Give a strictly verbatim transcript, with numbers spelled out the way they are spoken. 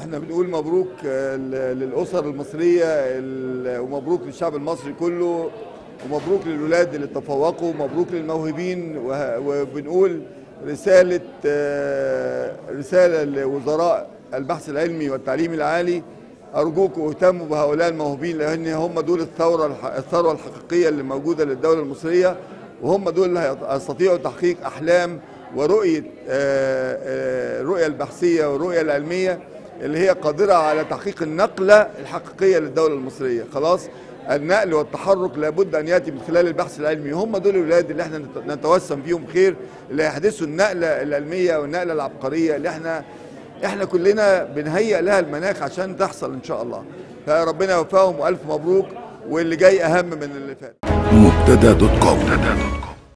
احنا بنقول مبروك للأسر المصرية ومبروك للشعب المصري كله ومبروك للولاد اللي تفوقوا ومبروك للموهوبين، وبنقول رسالة رسالة لوزراء البحث العلمي والتعليم العالي: أرجوكم اهتموا بهؤلاء الموهوبين، لأن هم دول الثورة الثروة الحقيقية اللي موجودة للدولة المصرية، وهم دول اللي هيستطيعوا تحقيق أحلام ورؤية الرؤية البحثية والرؤية العلمية اللي هي قادرة على تحقيق النقلة الحقيقية للدولة المصرية. خلاص، النقل والتحرك لابد أن يأتي من خلال البحث العلمي. هم دول الولاد اللي احنا نتوسم فيهم خير، اللي هيحدثوا النقلة العلمية والنقلة العبقرية اللي احنا احنا كلنا بنهيئ لها المناخ عشان تحصل إن شاء الله. فربنا يوفقهم وألف مبروك، واللي جاي أهم من اللي فات. مبتدا دوت كوم.